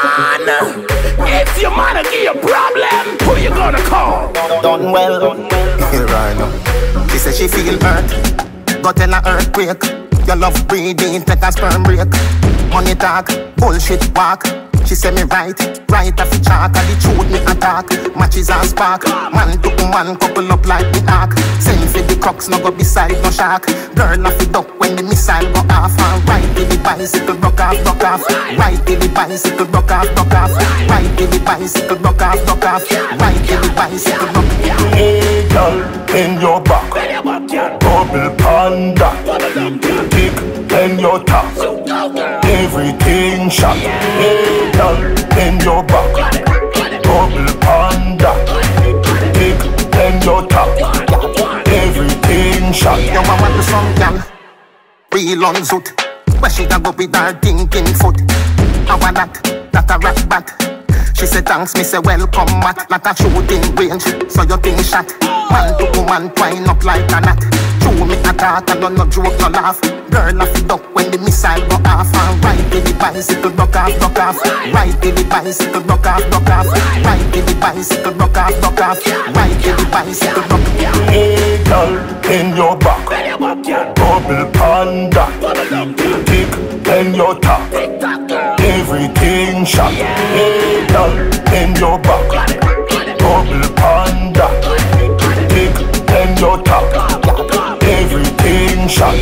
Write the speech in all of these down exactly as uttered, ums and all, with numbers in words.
man. If your man give you a problem, who you gonna call? Dunwell. Here I know. She said she feel hurt, got in a earthquake. Your love breathing, take a sperm break. Money talk, bullshit walk. She say me right, right off the chalk. And the truth me attack, matches and spark. Man to man, couple up like the ark. Send for the crooks, no go beside no shark. Girl off the duck when the missile go off. And right to the bicycle, broke off, broke off. Right to the bicycle, broke off, broke off. Right to the bicycle, broke off, broke off. Right to the bicycle, broke off. Hey girl, in your back, bubble panda. Kick in your top, everything shot. Hey girl, in your back, bubble panda. Kick in your top, everything shot. You want to some gal, real on zoot. Where she can go with her thinking foot. How about that, that a rat bat. She said thanks, me say welcome mat. Like a shooting range, so you think shot. Man to woman twine up like a knot. True me attack and no joke, no laugh. Girl off the duck when the missile go off. And right to the bicycle, broke off, broke off. Right to the bicycle, broke off, broke off. Right to the bicycle, broke off, broke off. Right to the bicycle, broke off. Hey girl, in your back, bubble panda. Kick in your top, everything shot. Hey girl, in your back, bubble panda. Kick in your top, everything shot.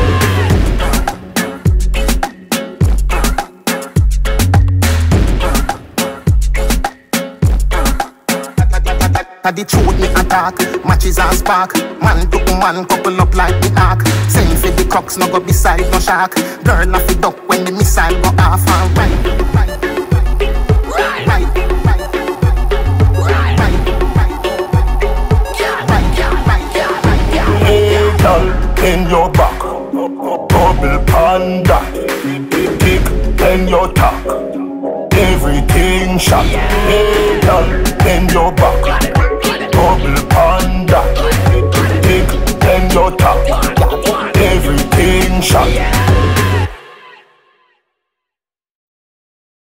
The truth me attack, matches and spark. Man to man, couple up like the ark. Send for the crooks, no go beside no shark. Girl off the duck when the missile go off. And right, right, right, right, right. Hey girl, in your back, bubble panda. Kick in your top, everything shot. Hey girl, in your back, bubble panda. Kick in your top, everything shot.